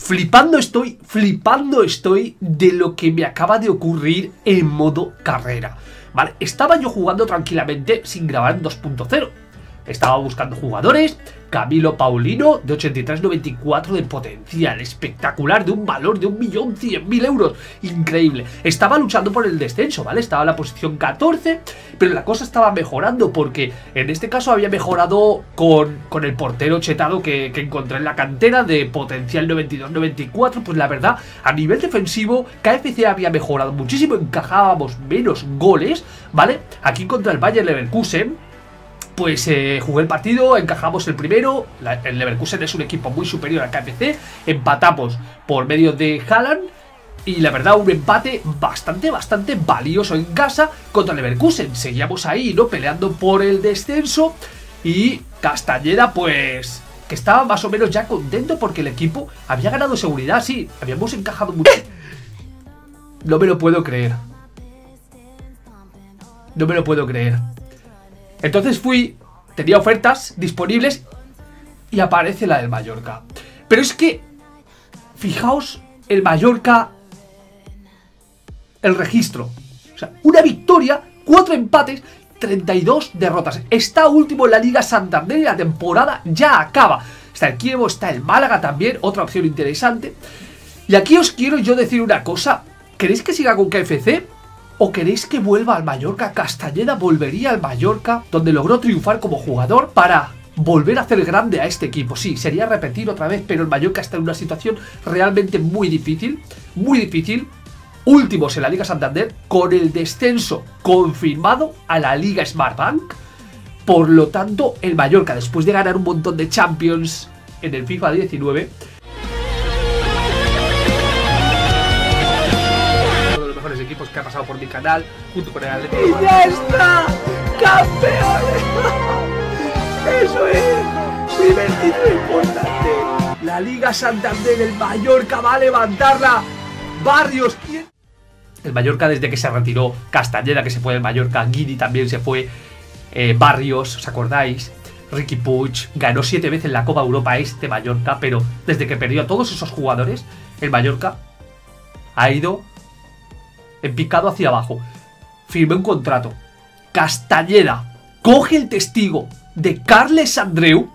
flipando estoy de lo que me acaba de ocurrir en modo carrera. Vale, estaba yo jugando tranquilamente sin grabar en 2.0. Estaba buscando jugadores. Camilo Paulino de 83.94 de potencial, espectacular, de un valor de 1.100.000 euros, increíble. Estaba luchando por el descenso, ¿vale? Estaba en la posición 14, pero la cosa estaba mejorando porque en este caso había mejorado con el portero chetado que encontré en la cantera de potencial 92-94. Pues la verdad, a nivel defensivo, KFC había mejorado muchísimo, encajábamos menos goles, ¿vale? Aquí contra el Bayer Leverkusen, pues jugué el partido, encajamos el primero. El Leverkusen es un equipo muy superior al KFC. Empatamos por medio de Haaland. Y la verdad, un empate bastante valioso en casa contra el Leverkusen. Seguíamos ahí, ¿no? Peleando por el descenso. Y Castañeda, pues, que estaba más o menos ya contento porque el equipo había ganado seguridad. Sí, habíamos encajado mucho. No me lo puedo creer. No me lo puedo creer. Entonces tenía ofertas disponibles y aparece la del Mallorca. Pero es que, fijaos, el Mallorca, el registro. O sea, una victoria, 4 empates, 32 derrotas. Está último en la Liga Santander y la temporada ya acaba. Está el Kievo, está el Málaga también, otra opción interesante. Y aquí os quiero yo decir una cosa. ¿Queréis que siga con KFC? ¿O queréis que vuelva al Mallorca? Castañeda volvería al Mallorca, donde logró triunfar como jugador, para volver a hacer grande a este equipo. Sí, sería repetir otra vez, pero el Mallorca está en una situación realmente muy difícil. Muy difícil. Últimos en la Liga Santander, con el descenso confirmado a la Liga Smartbank. Por lo tanto, el Mallorca, después de ganar un montón de Champions en el FIFA 19... equipos que ha pasado por mi canal, junto con el Atlético. ¡Y ya está! ¡Campeones! ¡Eso es! ¡Primer título importante! La Liga Santander, el Mallorca va a levantarla. Barrios, ¿quién? El Mallorca, desde que se retiró Castañeda, que se fue del Mallorca, Guidi también se fue, Barrios, ¿os acordáis? Riqui Puig, ganó 7 veces la Copa Europa este Mallorca, pero desde que perdió a todos esos jugadores, el Mallorca ha ido en picado hacia abajo. Firmé un contrato. Castañeda coge el testigo de Carles Andreu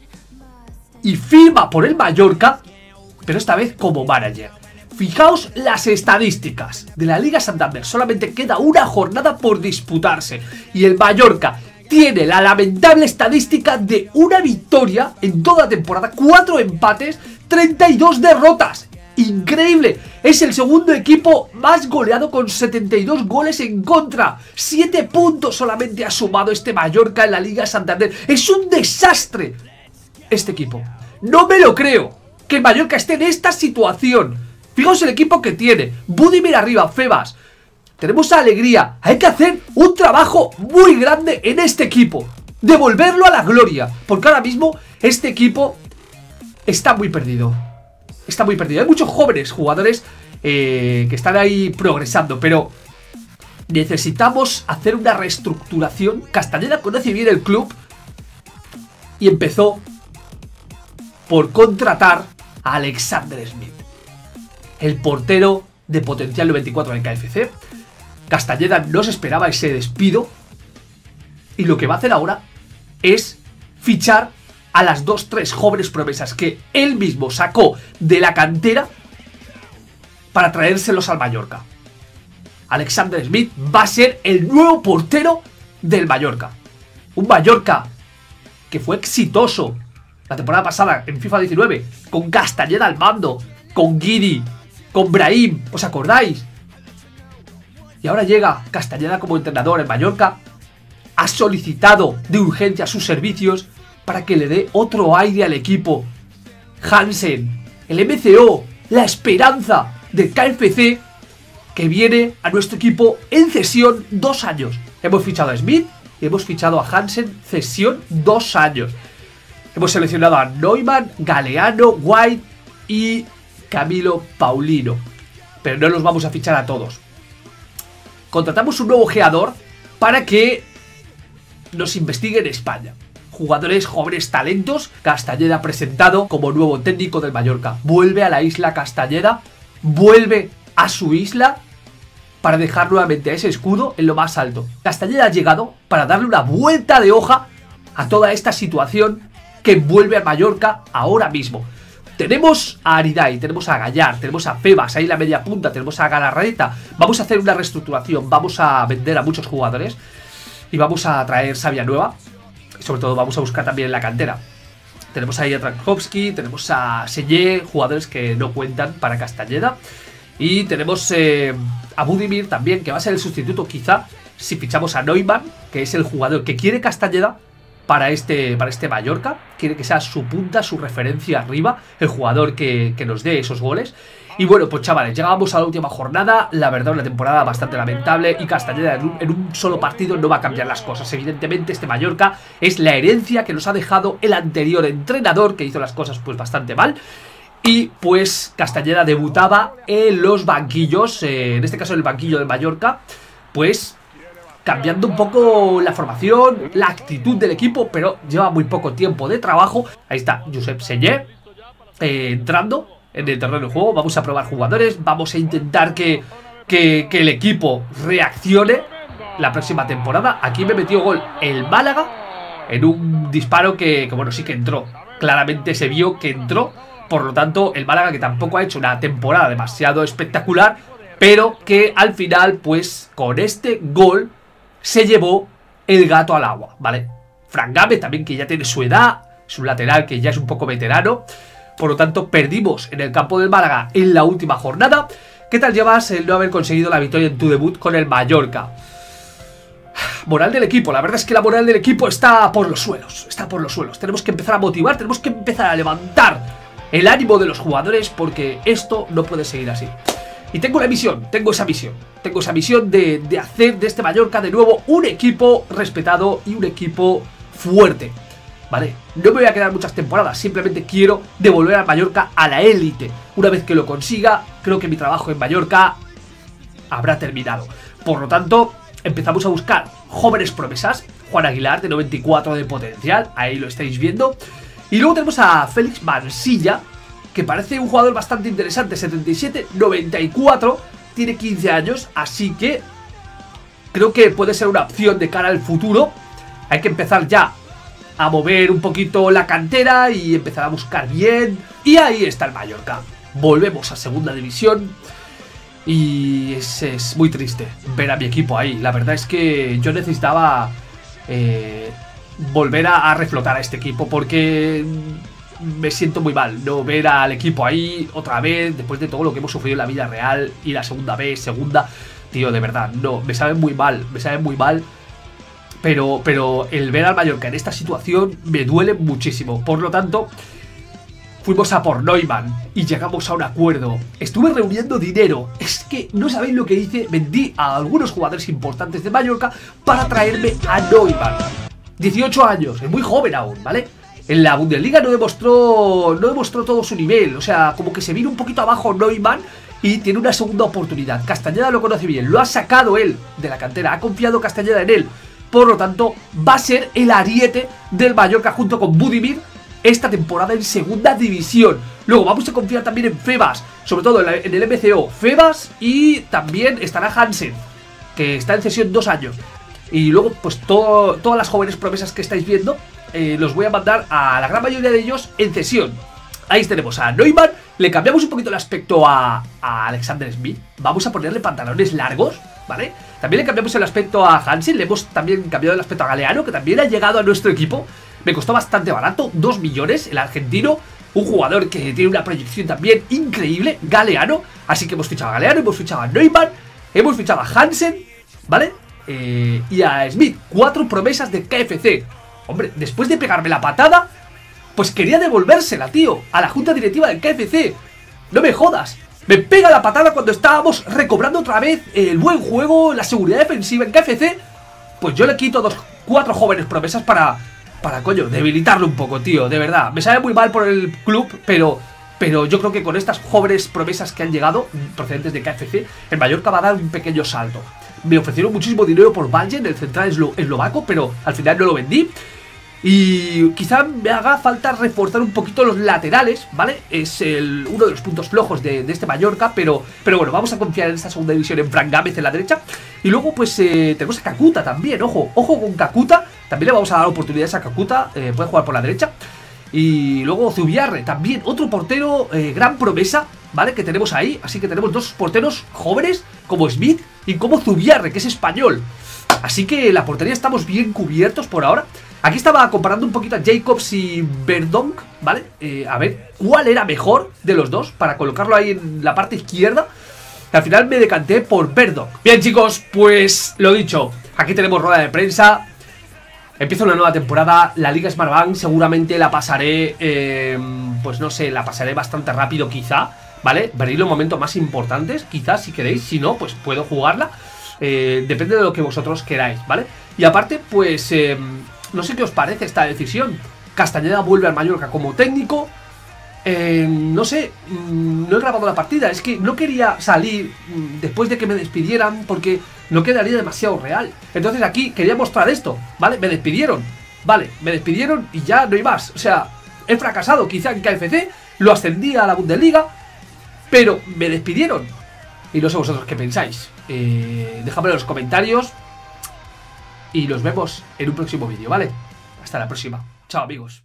y firma por el Mallorca, pero esta vez como manager. Fijaos las estadísticas de la Liga Santander. Solamente queda una jornada por disputarse y el Mallorca tiene la lamentable estadística de una victoria en toda la temporada, 4 empates, 32 derrotas. ¡Increíble! Es el segundo equipo más goleado con 72 goles en contra. 7 puntos solamente ha sumado este Mallorca en la Liga Santander. ¡Es un desastre este equipo! ¡No me lo creo! Que el Mallorca esté en esta situación. Fijaos el equipo que tiene. Budimir arriba, Febas. Tenemos alegría. Hay que hacer un trabajo muy grande en este equipo. Devolverlo a la gloria. Porque ahora mismo este equipo está muy perdido. Está muy perdido. Hay muchos jóvenes jugadores que están ahí progresando, pero necesitamos hacer una reestructuración. Castañeda conoce bien el club y empezó por contratar a Alexander Smith, el portero de potencial 94 del KFC. Castañeda no se esperaba ese despido y lo que va a hacer ahora es fichar a las 2-3 jóvenes promesas que él mismo sacó de la cantera para traérselos al Mallorca. Alexander Smith va a ser el nuevo portero del Mallorca. Un Mallorca que fue exitoso la temporada pasada en FIFA 19, con Castañeda al mando, con Guidi, con Brahim, ¿os acordáis? Y ahora llega Castañeda como entrenador en Mallorca. Ha solicitado de urgencia sus servicios para que le dé otro aire al equipo. Hansen, el MCO, la esperanza del KFC, que viene a nuestro equipo en cesión 2 años. Hemos fichado a Smith y hemos fichado a Hansen, cesión 2 años. Hemos seleccionado a Neumann, Galeano, White y Camilo Paulino. Pero no los vamos a fichar a todos. Contratamos un nuevo ojeador para que nos investigue en España. jugadores, jóvenes talentos. Castañeda presentado como nuevo técnico del Mallorca. Vuelve a la isla Castañeda, vuelve a su isla para dejar nuevamente a ese escudo en lo más alto. Castañeda ha llegado para darle una vuelta de hoja a toda esta situación que envuelve al Mallorca ahora mismo. Tenemos a Aridai, tenemos a Gallar, tenemos a Febas, ahí la media punta, tenemos a Galarreta. Vamos a hacer una reestructuración, vamos a vender a muchos jugadores y vamos a traer savia nueva. Y sobre todo vamos a buscar también en la cantera. Tenemos ahí a Trankowski, tenemos a Sellé, jugadores que no cuentan para Castañeda. Y tenemos a Budimir también, que va a ser el sustituto quizá si fichamos a Neumann, que es el jugador que quiere Castañeda para este Mallorca. Quiere que sea su punta, su referencia arriba, el jugador que nos dé esos goles. Y bueno, pues chavales, llegamos a la última jornada. La verdad, una temporada bastante lamentable. Y Castañeda en un solo partido no va a cambiar las cosas. Evidentemente este Mallorca es la herencia que nos ha dejado el anterior entrenador, que hizo las cosas pues bastante mal. Y pues Castañeda debutaba en los banquillos, en este caso en el banquillo del Mallorca, pues cambiando un poco la formación, la actitud del equipo, pero lleva muy poco tiempo de trabajo. Ahí está Josep Sellé entrando en el terreno de juego. Vamos a probar jugadores, vamos a intentar que el equipo reaccione la próxima temporada. Aquí me metió gol el Málaga en un disparo que bueno, sí que entró. Claramente se vio que entró. Por lo tanto, el Málaga, que tampoco ha hecho una temporada demasiado espectacular, pero que al final, pues con este gol se llevó el gato al agua, ¿vale? Fran Gámez también, que ya tiene su edad, es un lateral que ya es un poco veterano. Por lo tanto, perdimos en el campo del Málaga en la última jornada. ¿Qué tal llevas el no haber conseguido la victoria en tu debut con el Mallorca? Moral del equipo, la verdad es que la moral del equipo está por los suelos, está por los suelos. Tenemos que empezar a motivar, tenemos que empezar a levantar el ánimo de los jugadores, porque esto no puede seguir así. Y tengo esa misión de hacer de este Mallorca de nuevo un equipo respetado y un equipo fuerte, ¿vale? No me voy a quedar muchas temporadas, simplemente quiero devolver al Mallorca a la élite. Una vez que lo consiga, creo que mi trabajo en Mallorca habrá terminado. Por lo tanto, empezamos a buscar jóvenes promesas. Juan Aguilar, de 94 de potencial, ahí lo estáis viendo. Y luego tenemos a Félix Mansilla, que parece un jugador bastante interesante, 77, 94, tiene 15 años, así que creo que puede ser una opción de cara al futuro. Hay que empezar ya a mover un poquito la cantera y empezar a buscar bien. Y ahí está el Mallorca. Volvemos a segunda división y es muy triste ver a mi equipo ahí. La verdad es que yo necesitaba volver a reflotar a este equipo, porque me siento muy mal no ver al equipo ahí otra vez después de todo lo que hemos sufrido en la vida real y la segunda vez, segunda. Tío, de verdad, no, me sabe muy mal, pero el ver al Mallorca en esta situación me duele muchísimo. Por lo tanto, fuimos a por Neumann y llegamos a un acuerdo. Estuve reuniendo dinero, es que no sabéis lo que hice. Vendí a algunos jugadores importantes de Mallorca para traerme a Neumann. 18 años, es muy joven aún, ¿vale? En la Bundesliga no demostró todo su nivel. O sea, como que se vino un poquito abajo Neumann y tiene una segunda oportunidad. Castañeda lo conoce bien, lo ha sacado él de la cantera, ha confiado Castañeda en él. Por lo tanto, va a ser el ariete del Mallorca junto con Budimir esta temporada en segunda división. Luego vamos a confiar también en Febas, sobre todo en el MCO. Febas, y también estará Hansen, que está en cesión 2 años. Y luego, pues todas las jóvenes promesas que estáis viendo, los voy a mandar a la gran mayoría de ellos en cesión. Ahí tenemos a Neumann. Le cambiamos un poquito el aspecto a Alexander Smith. Vamos a ponerle pantalones largos, ¿vale? También le cambiamos el aspecto a Hansen. Le hemos también cambiado el aspecto a Galeano, que también ha llegado a nuestro equipo. Me costó bastante barato, 2 millones el argentino. Un jugador que tiene una proyección también increíble, Galeano. Así que hemos fichado a Galeano, hemos fichado a Neumann, hemos fichado a Hansen, ¿vale? Y a Smith. 4 promesas de KFC. Hombre, después de pegarme la patada, pues quería devolvérsela, tío, a la junta directiva del KFC. No me jodas. Me pega la patada cuando estábamos recobrando otra vez el buen juego, la seguridad defensiva en KFC. Pues yo le quito 4 jóvenes promesas para coño, debilitarlo un poco, tío, de verdad. Me sabe muy mal por el club, pero yo creo que con estas jóvenes promesas que han llegado, procedentes de KFC, el Mallorca va a dar un pequeño salto. Me ofrecieron muchísimo dinero por Valgen, el central eslovaco, pero al final no lo vendí. Y quizá me haga falta reforzar un poquito los laterales, ¿vale? Es uno de los puntos flojos de este Mallorca, pero bueno, vamos a confiar en esta segunda división en Fran Gámez en la derecha. Y luego pues tenemos a Kakuta también, ojo con Kakuta. También le vamos a dar oportunidades a Kakuta, puede jugar por la derecha. Y luego Zubiarre también, otro portero, gran promesa, ¿vale? Que tenemos ahí, así que tenemos dos porteros jóvenes como Smith y como Zubiarre, que es español. Así que la portería estamos bien cubiertos por ahora. Aquí estaba comparando un poquito a Jacobs y Verdonk, ¿vale? A ver cuál era mejor de los dos para colocarlo ahí en la parte izquierda. Y al final me decanté por Verdonk. Bien, chicos, pues lo dicho, aquí tenemos rueda de prensa. Empieza una nueva temporada, la Liga Smartbank seguramente la pasaré, pues no sé, la pasaré bastante rápido quizá, ¿vale? Veréis los momentos más importantes, quizás si queréis, si no, pues puedo jugarla. Depende de lo que vosotros queráis, ¿vale? Y aparte, pues... no sé qué os parece esta decisión. Castañeda vuelve al Mallorca como técnico. No sé, no he grabado la partida. Es que no quería salir después de que me despidieran porque no quedaría demasiado real. Entonces aquí quería mostrar esto, ¿vale? Me despidieron, vale, me despidieron y ya no hay más. O sea, he fracasado quizá en KFC, lo ascendí a la Bundesliga, pero me despidieron. Y no sé vosotros qué pensáis. Dejadme en los comentarios. Y nos vemos en un próximo vídeo, ¿vale? Hasta la próxima. Chao, amigos.